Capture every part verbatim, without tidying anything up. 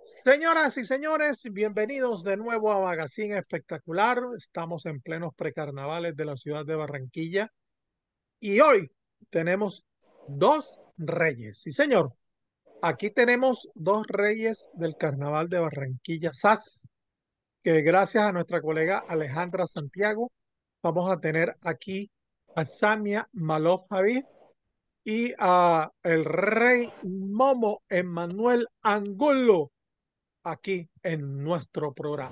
Señoras y señores, bienvenidos de nuevo a Magazine Espectacular. Estamos en plenos precarnavales de la ciudad de Barranquilla y hoy tenemos dos reyes. Sí, señor, aquí tenemos dos reyes del carnaval de Barranquilla S A S, que gracias a nuestra colega Alejandra Santiago vamos a tener aquí a Samia Malof Javid y a el rey Momo Emanuel Angulo aquí en nuestro programa.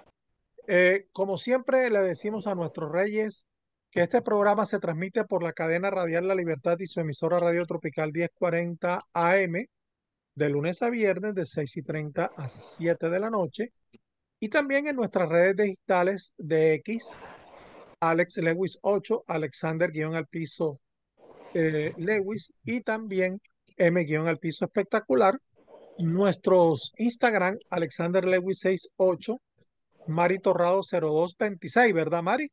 Eh, como siempre le decimos a nuestros reyes que este programa se transmite por la cadena radial La Libertad y su emisora Radio Tropical diez cuarenta A M de lunes a viernes de seis y treinta a siete de la noche y también en nuestras redes digitales de X, Alex Lewis ocho, Alexander guión al piso eh, Lewis y también M guión al piso espectacular. Nuestros Instagram, Alexander Lewis sesenta y ocho, Mari Torrado cero dos veintiséis, ¿verdad, Mari?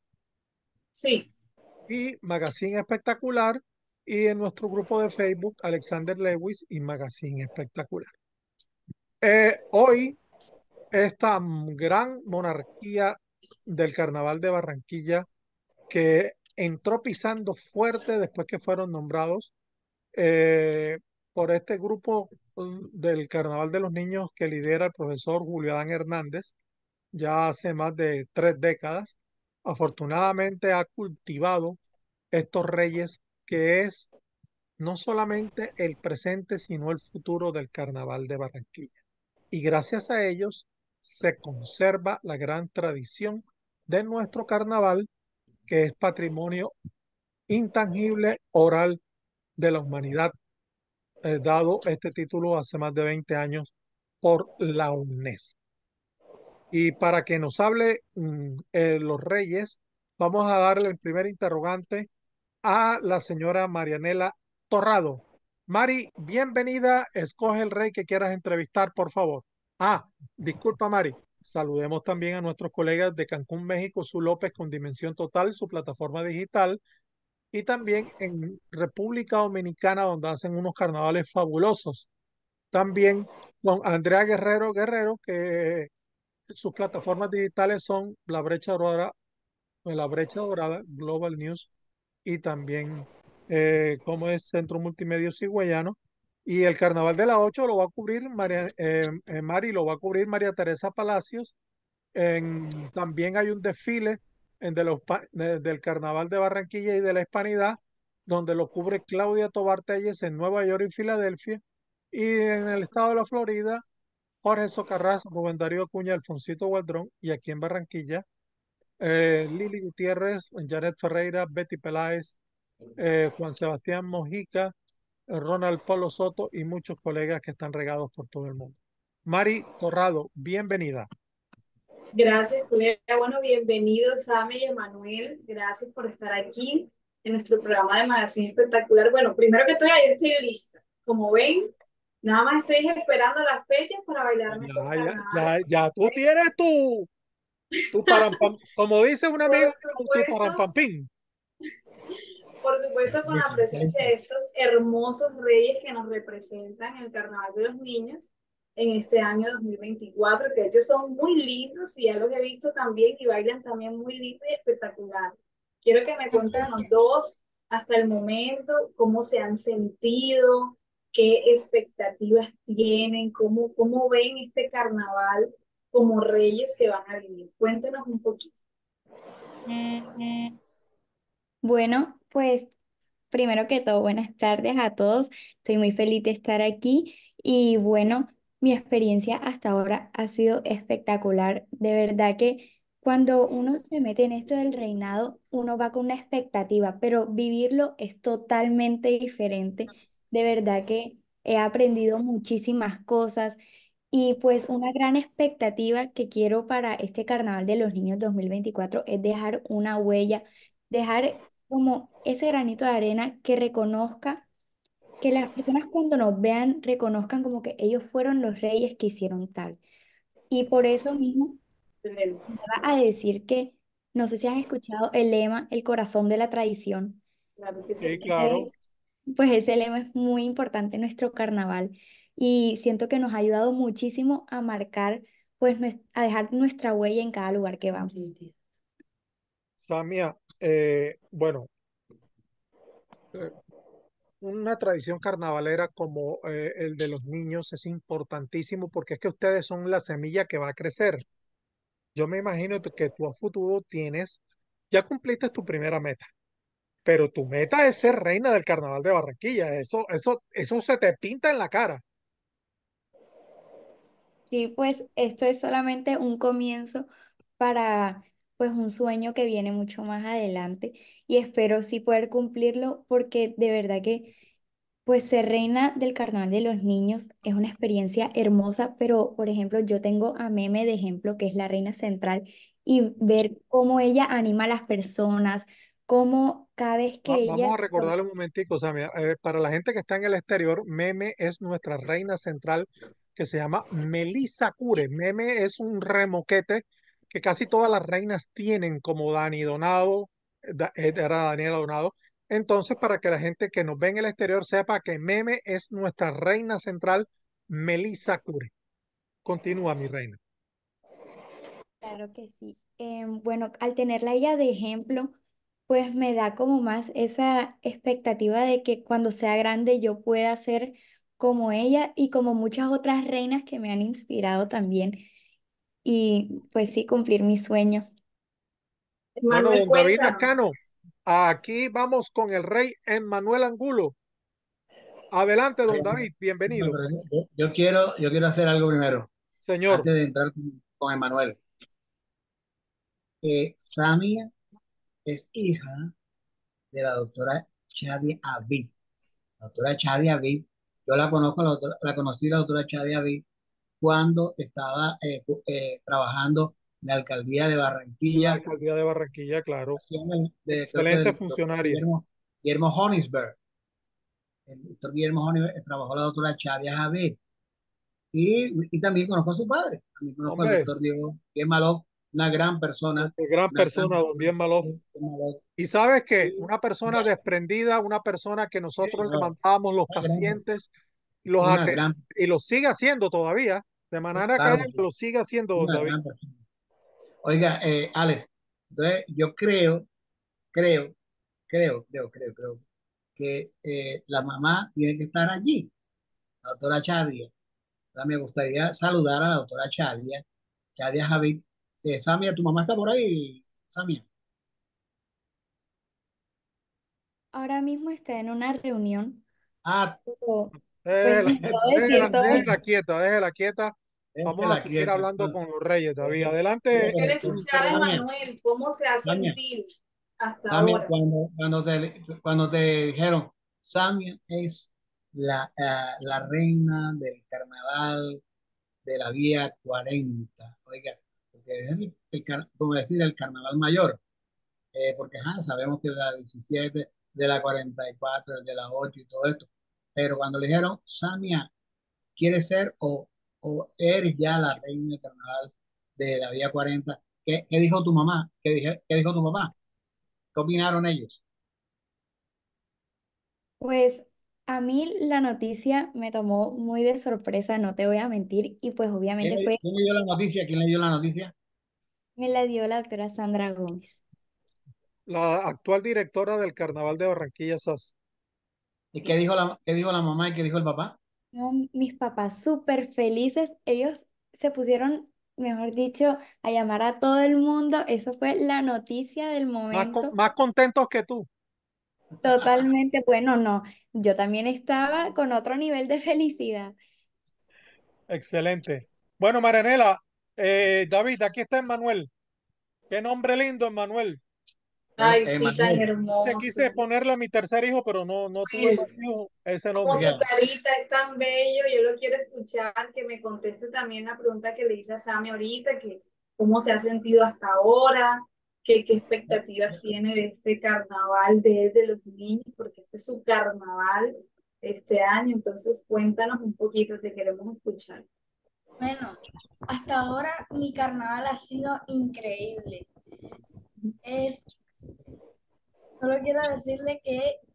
Sí, Y Magazine Espectacular. Y en nuestro grupo de Facebook, Alexander Lewis y Magazine Espectacular. Eh, hoy, esta gran monarquía del Carnaval de Barranquilla, que entró pisando fuerte después que fueron nombrados eh, por este grupo um, del Carnaval de los Niños que lidera el profesor Julio Adán Hernández, ya hace más de tres décadas. Afortunadamente ha cultivado estos reyes que es no solamente el presente, sino el futuro del Carnaval de Barranquilla. Y gracias a ellos se conserva la gran tradición de nuestro carnaval, que es patrimonio intangible oral de la humanidad, eh, dado este título hace más de veinte años por la UNESCO. Y para que nos hable mm, eh, los reyes, vamos a darle el primer interrogante a la señora Marianela Torrado. Mari, bienvenida. Escoge el rey que quieras entrevistar, por favor. Ah, disculpa, Mari. Saludemos también a nuestros colegas de Cancún, México, Su López con Dimensión Total, su plataforma digital, y también en República Dominicana, donde hacen unos carnavales fabulosos. También con Andrea Guerrero Guerrero, que sus plataformas digitales son La Brecha Dorada, La Brecha Dorada, Global News y también eh, como es Centro Multimedia Cigüeyano. Y el Carnaval de la ocho lo va a cubrir María, eh, eh, Mari, lo va a cubrir María Teresa Palacios. En, también hay un desfile en de los, de, del Carnaval de Barranquilla y de la Hispanidad, donde lo cubre Claudia Tobar Telles en Nueva York y Filadelfia. Y en el estado de la Florida, Jorge Socarrás, Rubén Darío Acuña, Alfonsito Gualdrón, y aquí en Barranquilla, eh, Lili Gutiérrez, Janet Ferreira, Betty Peláez, eh, Juan Sebastián Mojica, eh, Ronald Polo Soto y muchos colegas que están regados por todo el mundo. Mari Torrado, bienvenida. gracias, Julia. Bueno, bienvenidos, Sami y Emanuel. Gracias por estar aquí en nuestro programa de Magazine Espectacular. Bueno, primero que todo, ya estoy lista. Como ven, nada más estoy esperando las fechas para bailarme estos Ya, ya, carnavales. ya, ya tú tienes tu, tu parampam, como dice un Por amigo, tu supuesto, parampampín. por supuesto, con la presencia de estos hermosos reyes que nos representan en el Carnaval de los Niños en este año dos mil veinticuatro, que de hecho son muy lindos y ya los he visto también y bailan también muy lindo y espectacular. Quiero que me cuenten los dos hasta el momento, cómo se han sentido, qué expectativas tienen, cómo, cómo ven este carnaval como reyes que van a vivir. Cuéntenos un poquito. Bueno, pues primero que todo, buenas tardes a todos. Estoy muy feliz de estar aquí y bueno, mi experiencia hasta ahora ha sido espectacular. De verdad que cuando uno se mete en esto del reinado, uno va con una expectativa, pero vivirlo es totalmente diferente. De verdad que he aprendido muchísimas cosas y pues una gran expectativa que quiero para este Carnaval de los Niños dos mil veinticuatro es dejar una huella, dejar como ese granito de arena que reconozca, que las personas cuando nos vean reconozcan como que ellos fueron los reyes que hicieron tal. Y por eso mismo me va a decir que, no sé si has escuchado el lema, el corazón de la tradición. Claro que Sí, sí. claro. Es- pues ese lema es muy importante en nuestro carnaval. y siento que nos ha ayudado muchísimo a marcar, pues nues- a dejar nuestra huella en cada lugar que vamos. Samia, eh, bueno, eh, una tradición carnavalera como eh, el de los niños es importantísimo porque es que ustedes son la semilla que va a crecer. Yo me imagino que tú a futuro tienes, ya cumpliste tu primera meta, pero tu meta es ser reina del Carnaval de Barranquilla. Eso, eso, eso se te pinta en la cara. Sí, pues esto es solamente un comienzo para pues un sueño que viene mucho más adelante y espero sí poder cumplirlo porque de verdad que pues ser reina del carnaval de los niños es una experiencia hermosa, pero por ejemplo yo tengo a Meme de ejemplo que es la reina central y ver cómo ella anima a las personas, cómo cada vez que Va- ella... vamos a recordarle un momentico, Samia, eh, para la gente que está en el exterior, Meme es nuestra reina central que se llama Melissa Cure. Meme es un remoquete que casi todas las reinas tienen, como Dani Donado, eh, da- eh, era Daniela Donado. Entonces, para que la gente que nos ve en el exterior sepa que Meme es nuestra reina central, Melissa Cure. Continúa, mi reina. Claro que sí. Em, bueno, al tenerla ella de ejemplo, pues me da como más esa expectativa de que cuando sea grande yo pueda ser como ella y como muchas otras reinas que me han inspirado también y pues sí, cumplir mi sueño. Bueno, Manuel, don David cuéntanos. Lascano, aquí vamos con el rey Emmanuel Angulo. Adelante, don David, No, bienvenido. pero yo, yo- yo quiero, yo quiero hacer algo primero, Señor, antes de entrar con, con Emanuel. Eh, Samia es hija de la doctora Chadia Avid. La doctora Chadia Avid, yo la conozco, la, doctora- la conocí la doctora Chadia Avid cuando estaba eh, eh, trabajando en la alcaldía de en la Barranquilla, alcaldía de Barranquilla, claro. de, de- creo que Excelente del doctor funcionaria. Guillermo, Guillermo Honisberg. El doctor Guillermo Honisberg eh, trabajó la doctora Chadia Avid. Y, y también conozco a su padre, también conozco al Hombre, doctor Diego Malo, una gran persona, qué gran una gran persona, don persona. Bien Malof. Diego Malov. Y sabes que Y una persona bueno, desprendida, una persona que sí, nosotros le no, mandábamos los una gran, pacientes y los una ate- gran, y los sigue haciendo todavía, de manera claro que académica, sí, lo sigue haciendo, don una David. gran persona. Oiga, eh, Alex, entonces yo creo, creo, creo, creo, creo, creo que eh, la mamá tiene que estar allí, la doctora Chadia. O sea, me gustaría saludar a la doctora Chadia, Chadia Javid. Eh, Samia, ¿tu mamá está por ahí, Samia? Ahora mismo está en una reunión, Ah, pero pues Déjela, me puedo decir déjela, todo. déjela quieta, déjela quieta. Vamos a déjela seguir quieta, hablando entonces. con los reyes, David. Eh, Oye, Adelante, pero Quiero eh, escuchar a Samia, Manuel, cómo se ha Samia, sentido hasta Samia, ahora. cuando, cuando te, cuando te dijeron, Samia es la, ah, la reina del carnaval de la Vía cuarenta. Oiga, porque es el, el car- como decir, el carnaval mayor, eh, porque ajá, sabemos que de la diecisiete, de la cuarenta y cuatro, de la ocho y todo esto. Pero cuando le dijeron, Samia, ¿quieres ser o, o eres ya la reina del carnaval de la Vía cuarenta? ¿Qué, qué dijo tu mamá? ¿Qué, dije, ¿Qué dijo tu papá? ¿Qué opinaron ellos? Pues a mí la noticia me tomó muy de sorpresa, no te voy a mentir, y pues ¿Quién obviamente le, fue, quién le dio la noticia? ¿Quién le dio la noticia? me la dio la doctora Sandra Gómez. la actual directora del Carnaval de Barranquilla, S A S. ¿Y qué Sí. dijo la, qué dijo la mamá y qué dijo el papá? No, mis papás súper felices, ellos se pusieron, mejor dicho, a llamar a todo el mundo, eso fue la noticia del Más, con- momento, más contentos que tú. totalmente, bueno, no, yo también estaba con otro nivel de felicidad. Excelente. Bueno, Marianela, eh, David, aquí está Emmanuel. Qué nombre lindo, Emmanuel. Bueno, Ay, eh, sí, tan Manuel, Te hermoso. quise ponerle a mi tercer hijo, pero no, no tuve más Ay, hijos. Ese como nombre. su oiga, carita es tan bello, yo lo quiero escuchar, que me conteste también la pregunta que le hice a Sammy ahorita, que cómo se ha sentido hasta ahora, que, qué expectativas tiene de este carnaval de, de los niños, porque este es su carnaval este año, entonces cuéntanos un poquito, te queremos escuchar. Bueno, hasta ahora mi carnaval ha sido increíble. Es, solo quiero decirle que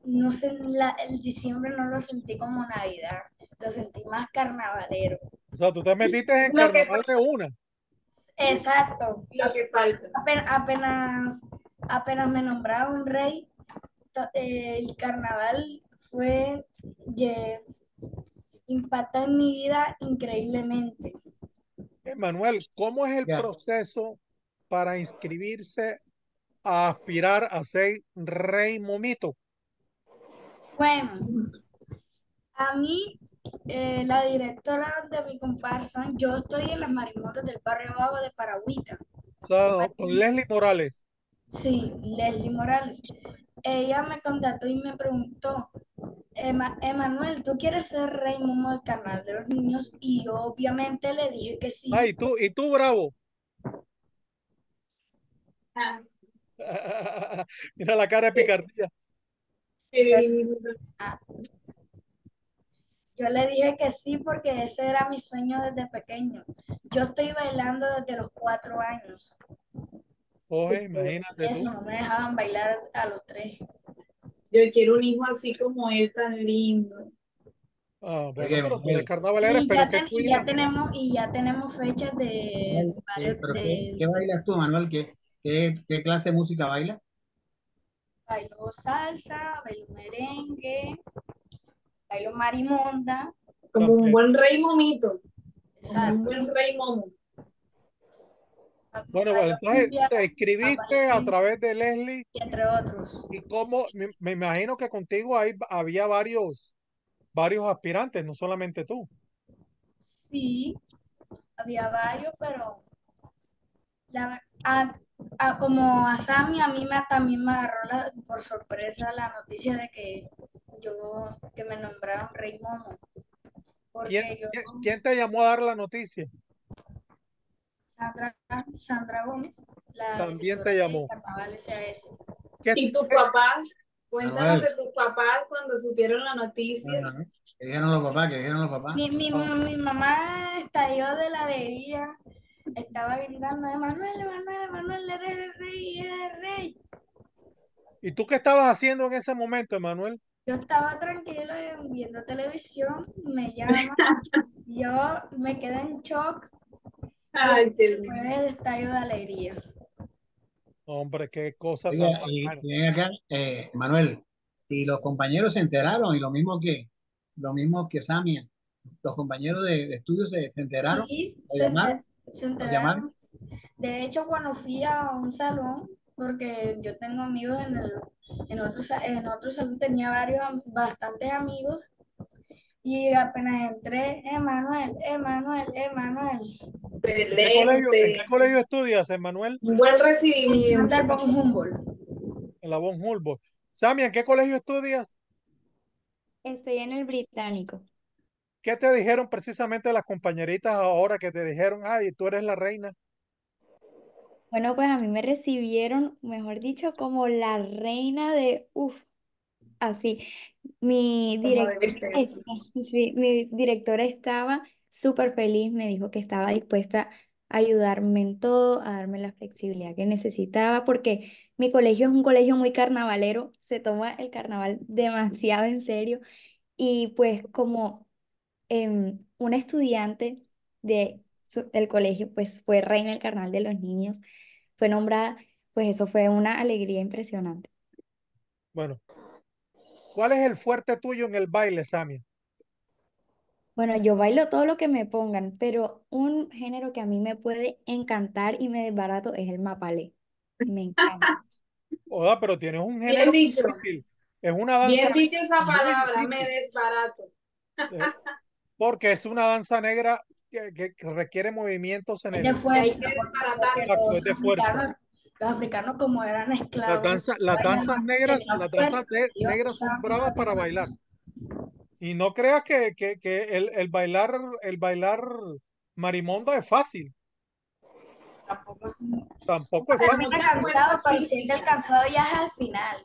no sé, la- el diciembre no lo sentí como Navidad, lo sentí más carnavalero. O sea, tú te metiste en Lo que carnaval de falta, una. Exacto. lo que falta. Apenas, apenas, apenas me nombraron rey, to- eh, el carnaval fue, ye- impactó en mi vida increíblemente. Emanuel, ¿cómo es el Ya. proceso para inscribirse a aspirar a ser rey momito? Bueno, a mí, eh, la directora de mi comparsa, yo estoy en las marimondas del barrio bajo de Paragüita. O sea, con Leslie Morales. Sí, Leslie Morales. Ella me contactó y me preguntó, "Ema- Emanuel, ¿tú quieres ser rey momo del canal de los niños?" Y yo obviamente le dije que Ah, sí. y tú, y tú, bravo. Ah, Mira la cara de eh, picardía. eh, Ah, yo le dije que sí porque ese era mi sueño desde pequeño. Yo estoy bailando desde los cuatro años. Oye, súper. imagínate Eso, tú. no me dejaban bailar a los tres. Yo quiero un hijo así como él, tan lindo. Ah, bueno, Oye, pero tú eres Manuel, carnavalera, Y espero ya, que ten- tu y hija. ya tenemos, y ya tenemos fechas de, Manuel, eh, varios- ¿pero qué, de qué bailas tú, Manuel? ¿Qué, qué, qué clase de música bailas? bailo salsa, bailo merengue, bailo marimonda. Como un También. buen rey momito, como un Exacto. buen rey momo. Bueno, bueno, Bailo entonces cumbia, te bailo escribiste a merengue, través de Leslie y entre otros. y cómo, me, me imagino que contigo hay, había varios, varios aspirantes, no solamente tú. Sí, había varios, pero la, a- a- como a Sammy, a mí me, también me agarró la- por sorpresa la noticia de que yo, que me nombraron Rey Momo, ¿Quién, porque yo, quién, quién te llamó a dar la noticia? Sandra, Sandra Gómez, la También directora te de llamó. Carnaval S A S. ¿Qué, ¿Y tus qué- papás? Cuéntanos Manuel, de tus papás cuando supieron la no, noticia. no, no. ¿Qué dijeron los papás? ¿Qué dijeron los papás? Mi, mi, ah, mi mamá estalló de la alegría, estaba gritando, Emanuel, Emanuel, Emanuel, eres el rey, eres el rey. ¿y tú qué estabas haciendo en ese momento, Emanuel? Yo estaba tranquilo viendo televisión, me llama, yo me quedé en shock y Ay, qué fue lindo. el estallido de alegría. Hombre, qué cosa Oiga, tan y, bacana. y ven acá, eh, Manuel, y los compañeros se enteraron, y lo mismo que, lo mismo que Samia, los compañeros de, de estudio se, se enteraron, Sí, lo se, enter- llamaron, se los llamaron. enteraron. De hecho, cuando fui a un salón, porque yo tengo amigos en el, en otro, sa- en otro salón, tenía varios, am- bastantes amigos, y apenas entré, Emanuel, Emanuel, Emanuel, ¿En qué colegio, en qué Excelente. colegio estudias, Emanuel? Un buen en recibimiento. Sander von Humboldt. En la Von Humboldt. Sammy, ¿en qué colegio estudias? Estoy en el británico. ¿Qué te dijeron precisamente las compañeritas ahora que te dijeron, ay, tú eres la reina? Bueno, pues a mí me recibieron, mejor dicho, como la reina de, uff, así. Mi Como directora, debe ser. sí, mi directora estaba súper feliz, me dijo que estaba dispuesta a ayudarme en todo, a darme la flexibilidad que necesitaba, porque mi colegio es un colegio muy carnavalero, se toma el carnaval demasiado en serio y pues como em, una estudiante de su- del colegio, pues fue reina del carnaval de los niños, fue nombrada, pues eso fue una alegría impresionante. Bueno, ¿cuál es el fuerte tuyo en el baile, Sammy? Bueno, yo bailo todo lo que me pongan, pero un género que a mí me puede encantar y me desbarato es el mapalé. Me encanta. Oda, pero tienes un Bien género dicho, difícil. Es una danza bien dicho esa muy palabra, me difícil, desbarato. ¿eh? Porque es una danza negra que, que- que requiere movimientos en Es de el... Y hay fuerza, que porque, porque desbaratarse. Exacto, es los de fuerza. africanos, los africanos como eran Las esclavos, danzas, las bailan danzas más, negras, tenían las danzas fuerza, ne- ellos negras son usaban bravas más de para la bailar. Y no creas que, que, que el, el bailar, el bailar marimonda es fácil. tampoco es un- Tampoco es De fácil. termina mucha cansado, fuerza pero siente el física. cansado ya es al final.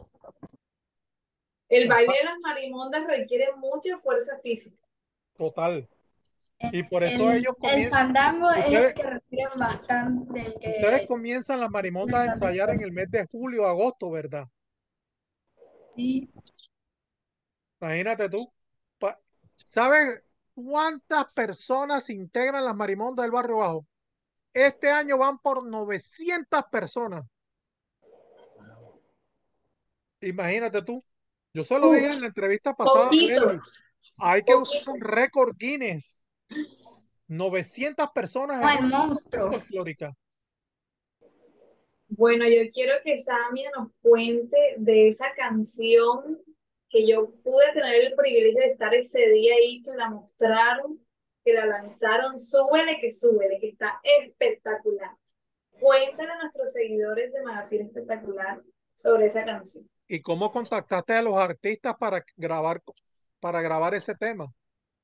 El baile de las marimondas requiere mucha fuerza física. Total. El, Y por eso el, ellos el comienzan, fandango es el ustedes, que requiere bastante, el ustedes que comienzan las marimondas a bastante ensayar en fuerza. el mes de julio, agosto, ¿verdad? Sí, Imagínate tú. Pa- ¿Sabes cuántas personas integran las marimondas del barrio bajo? Este año van por novecientas personas. Imagínate tú. Yo se lo Uf, dije en la entrevista pasada a poquito, Lewis. Hay que buscar poquito. un récord Guinness. Novecientas personas No, en el una monstruo. folclórica. Bueno, yo quiero que Samia nos cuente de esa canción que yo pude tener el privilegio de estar ese día ahí, que la mostraron, que la lanzaron. Súbele que súbele, que está espectacular. Cuéntale a nuestros seguidores de Magazine Espectacular sobre esa canción. ¿Y cómo contactaste a los artistas para grabar, para grabar ese tema?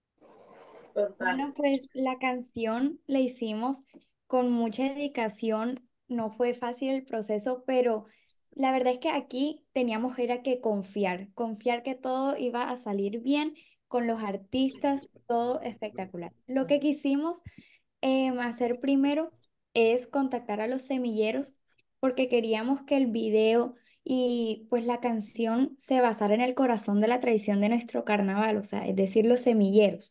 Total. Bueno, pues la canción la hicimos con mucha dedicación, no fue fácil el proceso, pero la verdad es que aquí teníamos era que confiar, confiar que todo iba a salir bien con los artistas, todo espectacular. Lo que quisimos em, hacer primero es contactar a los semilleros porque queríamos que el video y pues la canción se basara en el corazón de la tradición de nuestro carnaval, o sea, es decir, los semilleros.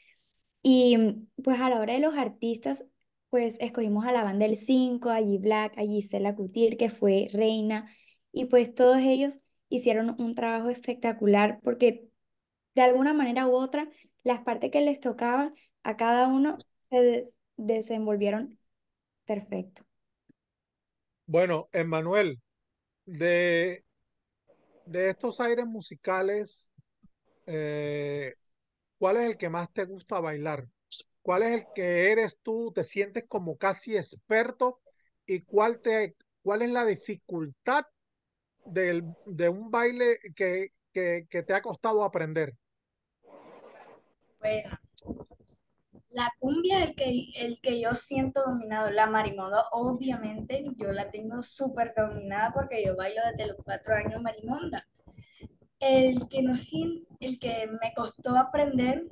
Y mm, pues a la hora de los artistas, pues escogimos a la banda El cinco, a G Black, a Gisela Cutir, que fue reina, y pues todos ellos hicieron un trabajo espectacular porque de alguna manera u otra, las partes que les tocaban a cada uno se des- desenvolvieron perfecto. Bueno, Emmanuel, de, de estos aires musicales, eh, ¿cuál es el que más te gusta bailar? ¿Cuál es el que eres tú, te sientes como casi experto? ¿Y cuál te, cuál es la dificultad del, de un baile que, que, que te ha costado aprender? Bueno, la cumbia, el que, el que yo siento dominado, la marimonda, obviamente yo la tengo súper dominada porque yo bailo desde los cuatro años marimonda. El que no sien- el que me costó aprender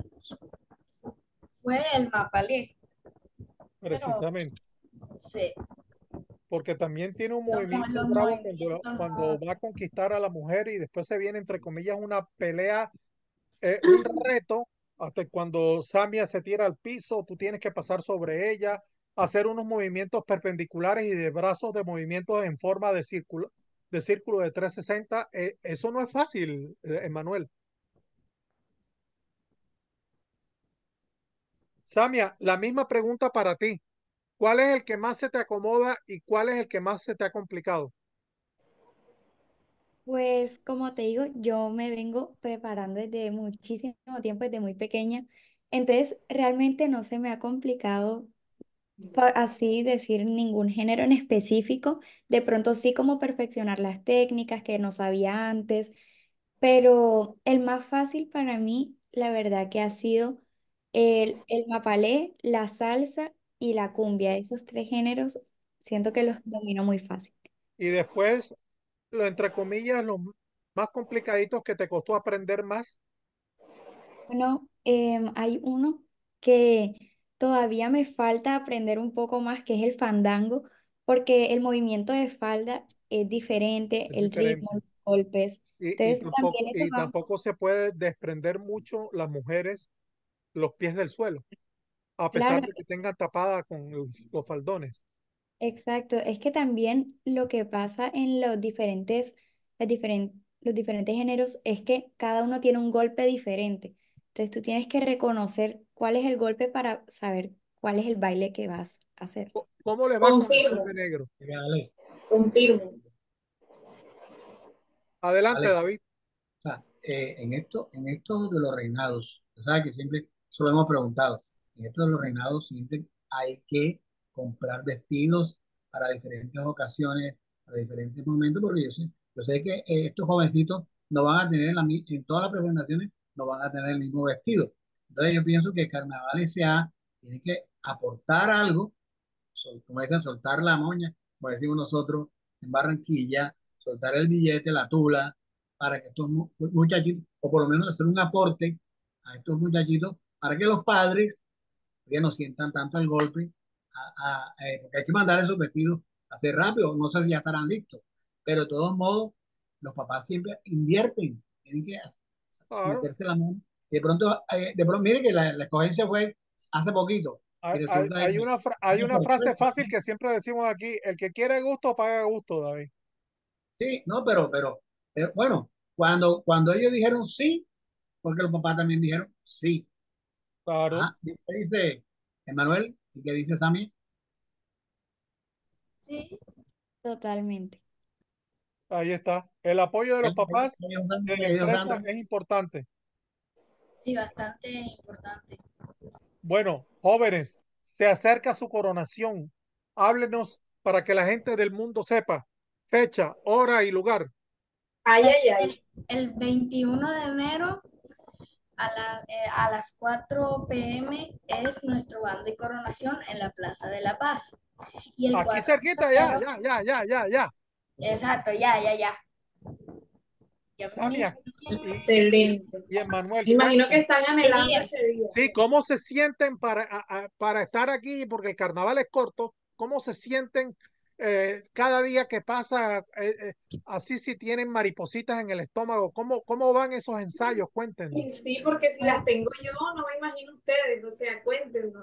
fue el mapalé, pero Precisamente, sí, porque también tiene un los, mo- movimiento los bravo cuando, movimientos cuando no. va a conquistar a la mujer y después se viene, entre comillas, una pelea, eh, un reto, hasta cuando Samia se tira al piso, tú tienes que pasar sobre ella, hacer unos movimientos perpendiculares y de brazos de movimientos en forma de círculo, de círculo de trescientos sesenta. Eh, eso no es fácil, eh, Emanuel. Samia, la misma pregunta para ti. ¿Cuál es el que más se te acomoda y cuál es el que más se te ha complicado? Pues como te digo, yo me vengo preparando desde muchísimo tiempo, desde muy pequeña. Entonces, realmente no se me ha complicado pa- así decir ningún género en específico. De pronto sí como perfeccionar las técnicas que no sabía antes, pero el más fácil para mí, la verdad que ha sido el, el mapalé, la salsa y la cumbia. Esos tres géneros siento que los domino muy fácil. Y después, lo entre comillas, los más complicaditos que te costó aprender más. Bueno, em, hay uno que todavía me falta aprender un poco más, que es el fandango, porque el movimiento de falda es diferente, Es el ritmo, diferente. los golpes. Y, y Entonces, también tampoco, eso y va. tampoco se puede desprender mucho las mujeres los pies del suelo, a pesar Claro, de que tengan tapada con los, los faldones. exacto. Es que también lo que pasa en los diferentes, las diferen- los diferentes géneros es que cada uno tiene un golpe diferente. Entonces, tú tienes que reconocer cuál es el golpe para saber cuál es el baile que vas a hacer. Co- ¿Cómo le va con el Confirmo, golpe negro? Dale, confirmo. Adelante, dale. David. O sea, eh, en esto, en esto de los reinados, tú sabes que siempre, eso lo hemos preguntado, en esto de los reinados siempre hay que comprar vestidos para diferentes ocasiones, para diferentes momentos, porque yo sé, yo sé que eh, estos jovencitos no van a tener la, mi- en todas las presentaciones, no van a tener el mismo vestido. Entonces yo pienso que Carnaval S A tiene que aportar algo, sol- como dicen, soltar la moña, como decimos nosotros en Barranquilla, soltar el billete, la tula, para que estos mu- muchachitos, o por lo menos hacer un aporte a estos muchachitos, para que los padres ya no sientan tanto el golpe, a- a- eh, porque hay que mandar esos vestidos a hacer rápido, no sé si ya estarán listos, pero de todos modos, los papás siempre invierten, tienen que Claro. meterse la mano. Y de pronto, eh, de pronto, mire que la, la escogencia fue hace poquito y Hay, hay, resulta de hay que una, fra- hay una una frase sorpresa. fácil que siempre decimos aquí, el que quiere gusto paga gusto, David. Sí, no, pero, pero, pero bueno, cuando, cuando ellos dijeron sí, porque los papás también dijeron sí. Claro, Ajá. ¿Y qué dice Emanuel? ¿Y qué dice Sammy? Sí, Totalmente. ahí está. El apoyo de ¿Qué los le qué papás le dijo Sammy? en ¿Qué la le dijo empresa Sandra? es importante. sí, bastante importante. Bueno, jóvenes, se acerca su coronación. Háblenos para que la gente del mundo sepa fecha, hora y lugar. Ay, Pues ay, ay. el veintiuno de enero a, la- eh, a las cuatro p m es nuestro bando de coronación en la Plaza de la Paz. Y el Aquí cuatro de cerquita, ya, febrero, ya, ya, ya, ya, ya. exacto, ya, ya, ya. Ya Samia mismo. y, y, y, Excelente. y Emmanuel, Me imagino que cuenten. están ¿Qué anhelando días? ese día. Sí, ¿cómo se sienten para, a- a- para estar aquí? Porque el carnaval es corto. ¿Cómo se sienten eh, cada día que pasa? eh, eh, así si tienen maripositas en el estómago. ¿Cómo, cómo van esos ensayos? Cuéntenos. Y sí, porque si las Bueno, tengo yo, no me imagino ustedes, o sea, cuéntenos.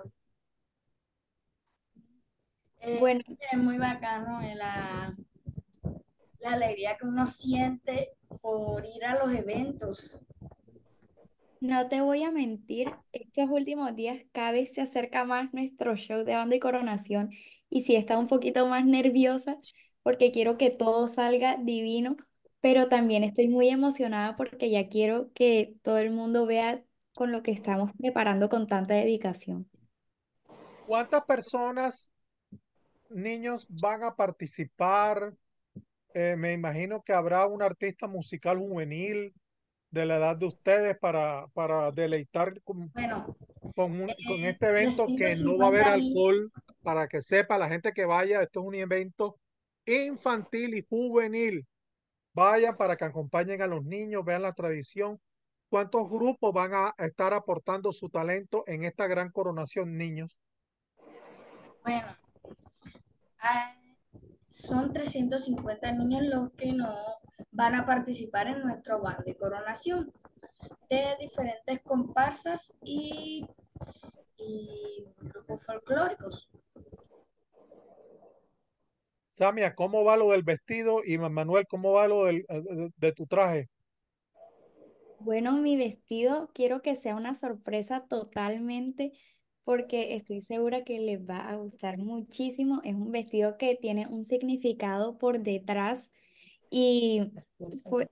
eh, Bueno, es muy bacano eh, la, la alegría que uno siente por ir a los eventos. no te voy a mentir, estos últimos días cada vez se acerca más nuestro show de banda y coronación y sí está un poquito más nerviosa porque quiero que todo salga divino, pero también estoy muy emocionada porque ya quiero que todo el mundo vea con lo que estamos preparando con tanta dedicación. ¿Cuántas personas, niños, van a participar? Eh, me imagino que habrá un artista musical juvenil de la edad de ustedes para, para deleitar con, Bueno, con, un- con eh, este evento que no va a haber trescientos cincuenta niños, alcohol, para que sepa la gente que vaya, esto es un evento infantil y juvenil. Vayan para que acompañen a los niños, vean la tradición. ¿Cuántos grupos van a estar aportando su talento en esta gran coronación, niños? bueno, ah, son trescientos cincuenta niños los que no van a participar en nuestro bando de coronación de diferentes comparsas y, y grupos folclóricos. Samia, ¿cómo va lo del vestido? Y Manuel, ¿cómo va lo del, de, de tu traje? Bueno, mi vestido quiero que sea una sorpresa totalmente porque estoy segura que les va a gustar muchísimo. Es un vestido que tiene un significado por detrás y, fue-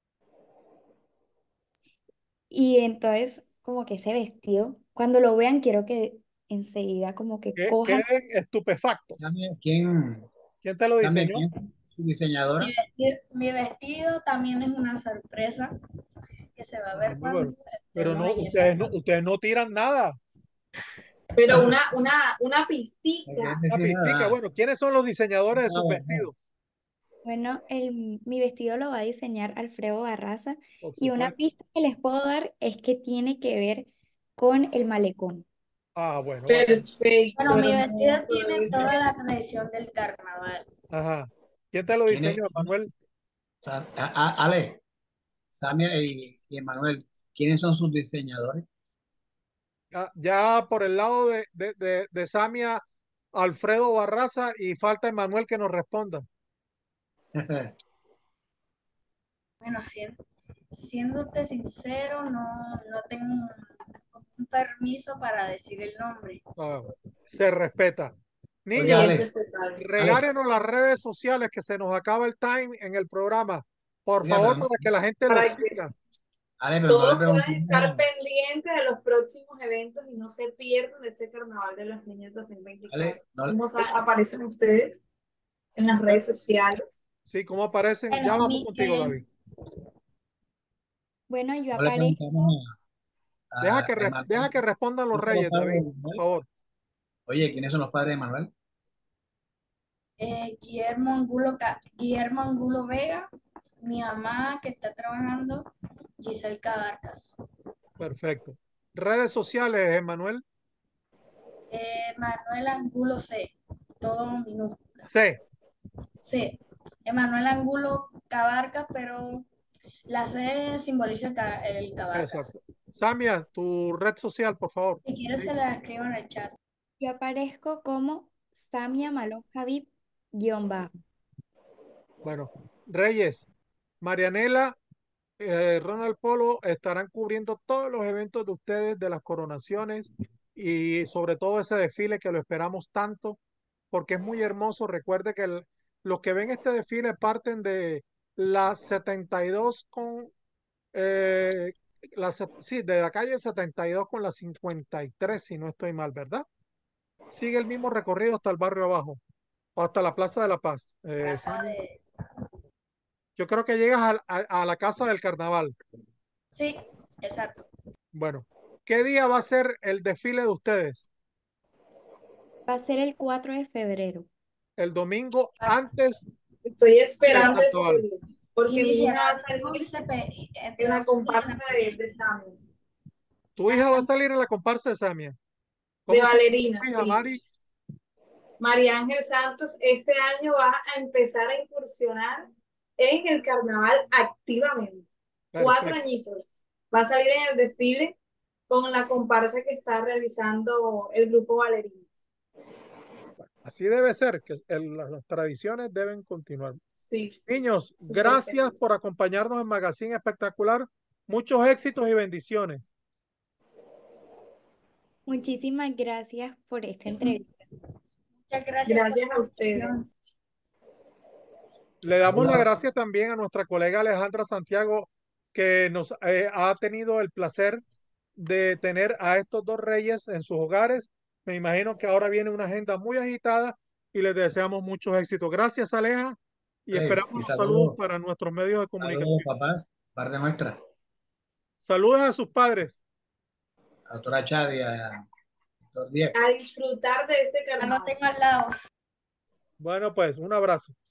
y entonces como que ese vestido, cuando lo vean, quiero que enseguida como que Que cojan. queden estupefactos. Sammy, ¿quién, ¿Quién te lo Sammy, diseñó? quién es su Mi diseñadora? vestido, mi vestido también es una sorpresa que se va a Ah, ver muy cuando bueno. Pero estemos no, ahí en la ustedes no, sala. ustedes no tiran nada. Pero una, una, una No quieren pistica. Una decir pistica. nada. Bueno, ¿quiénes son los diseñadores de sus No, no. vestidos? Bueno, el, mi vestido lo va a diseñar Alfredo Barraza Por y una supuesto. pista que les puedo dar es que tiene que ver con el malecón. Ah, bueno, bacán. Perfecto, Bueno, mi vestido hermoso tiene ¿Quién- toda ese. la tradición del carnaval. Ajá. ¿Quién te lo ¿Quién es? diseñó, Manuel? Sa- a- a- Ale, Sammy y, y Emanuel, ¿quiénes son sus diseñadores? Ya, ya por el lado de, de, de, de Samia, Alfredo Barraza y falta Manuel que nos responda. Bueno, siendo, siéndote sincero, no, no tengo un, un permiso para decir el nombre. Ah, se respeta. Oiga, Sí, Niños, es Ale, respetable. Ale, regálenos las redes sociales que se nos acaba el time en el programa. Por oiga, pero favor, no, para que la gente los Para que siga. Ale, pero no le todos pregunté puedan estar nada. pendientes de los próximos eventos y no se pierdan de este Carnaval de los Niños dos mil veinticuatro. Ale, no, le- ¿Cómo sa- aparecen ustedes en las redes sociales? Sí, ¿cómo aparecen? Ya Bueno, vamos mi, contigo, eh, David. Bueno, yo no le aparezco. preguntamos a, Deja a que, re- Emanuel, deja que respondan los ¿quiénes son los reyes, padres David, de por Emanuel? favor. Oye, ¿quiénes son los padres de Emanuel? eh, Guillermo Angulo, Ca- Guillermo Angulo Vega, mi mamá que está trabajando, Giselle Cabarcas. Perfecto. Redes sociales, Emanuel. Eh, Manuel Angulo C, todo minúscula. C. C. Emanuel Angulo Cabarcas, pero La C simboliza el, ca- el Cabacas. Exacto. Samia, tu red social, por favor. Si quieres se la escribo en el chat. Yo aparezco como Samia Malón Habib guión bajo. Bueno, Reyes, Marianela, eh, Ronald Polo estarán cubriendo todos los eventos de ustedes, de las coronaciones y sobre todo ese desfile que lo esperamos tanto porque es muy hermoso. Recuerde que el- los que ven este desfile parten de la setenta y dos con, eh, la, set- sí, de la calle setenta y dos con la cincuenta y tres, si no estoy mal, ¿verdad? Sigue el mismo recorrido hasta el barrio abajo o hasta la Plaza de la Paz. Eh, Plaza Sammy, de... yo creo que llegas al- a, a la Casa del Carnaval. Sí, exacto. Bueno, ¿qué día va a ser el desfile de ustedes? Va a ser el cuatro de febrero. El domingo antes Estoy del esperando ese carnaval. día, porque mi hija va Iniciará a salir once pe- eh, en de la once de la comparsa de, mañana. de Sammy, Tu hija va a salir en la comparsa de Samia. de ¿Cómo se llama Valerina, tu hija, sí. Mari? María Ángel Santos este año va a empezar a incursionar en el carnaval activamente. Cuatro Perfecto. añitos. Va a salir en el desfile con la comparsa que está realizando el grupo Valerinos. Así debe ser, que el- las, las tradiciones deben continuar. Sí, sí. Niños, Súper gracias feliz. por acompañarnos en Magazine Espectacular. Muchos éxitos y bendiciones. Muchísimas gracias por esta entrevista. Muchas gracias por Gracias la a invitación. ustedes. Le damos las Saludos. gracias también a nuestra colega Alejandra Santiago, que nos eh, ha tenido el placer de tener a estos dos reyes en sus hogares. Me imagino que ahora viene una agenda muy agitada y les deseamos muchos éxitos. Gracias, Aleja, y Vale, esperamos y los saludos saludos, para nuestros medios de saludos, comunicación. papás, parte nuestra, Saludos a sus padres. a la doctora Chadia, a doctor Diego. A disfrutar de este Ya lo carnaval. tengo al lado. Bueno, pues un abrazo.